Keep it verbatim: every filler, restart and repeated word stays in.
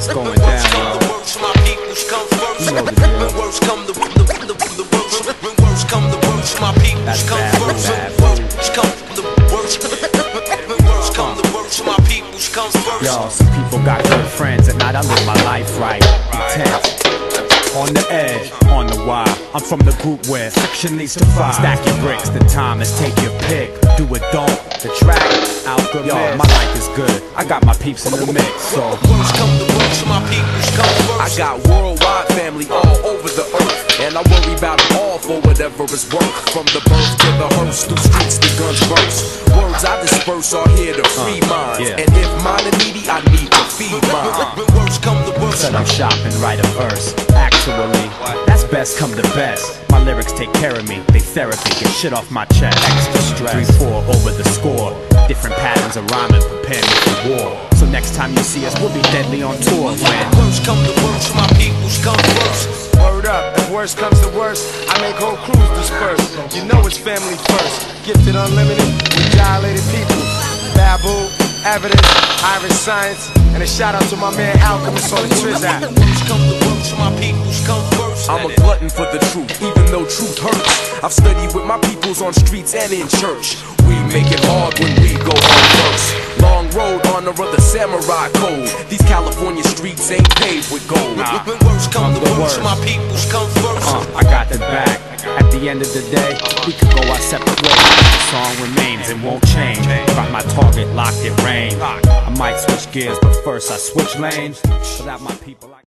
it's going down, yo. You know the deal. When words come, the the the the words. When words come, the words. My peoples come first. When words come, the words. When words come, the words. My peoples come first. Yo, some people got good friends. At night I live my life right. Intense. On the edge, on the wire. I'm from the group where fiction leads to fire. Stack your bricks, the time is take your pick. Do it, don't, the track, out the Yo, mix. My life is good, I got my peeps in the mix. So words come to words, my peoples come first. I got worldwide family all over the earth, and I worry about it all for whatever it's worth. From the birth to the hearse, through streets the guns burst. Words I disperse are here to free uh, minds, yeah. And if mine are needy, I need to feed mine. When words come to words, said I'm shopping, write a verse. Actually, that's best come to best. My lyrics take care of me, they therapy, get shit off my chest. Extra stress, three four over the score. Different patterns of rhyming, prepare me for war. So next time you see us, we'll be deadly on tour. When words come to words, my peoples come first. Word up, if worse comes to worse, I make whole crews disperse. You know it's family first. Gifted unlimited, we dilated people. Babu, Evidence, Irish Science, and a shout out to my man Alchemist on the Triz app. Words come to words, my peoples come first. I'm a glutton for the truth, even though truth hurts. I've studied with my peoples on streets and in church. We make it hard when we go on first. Long road, honor of the samurai code. These California streets ain't paved with gold. Nah. When words come to words, my peoples come first. Uh, I got the back. At the end of the day, we could go our separate ways. The song remains and won't change. Got my target locked in range. I might switch gears, but first I switch lanes. Without my people.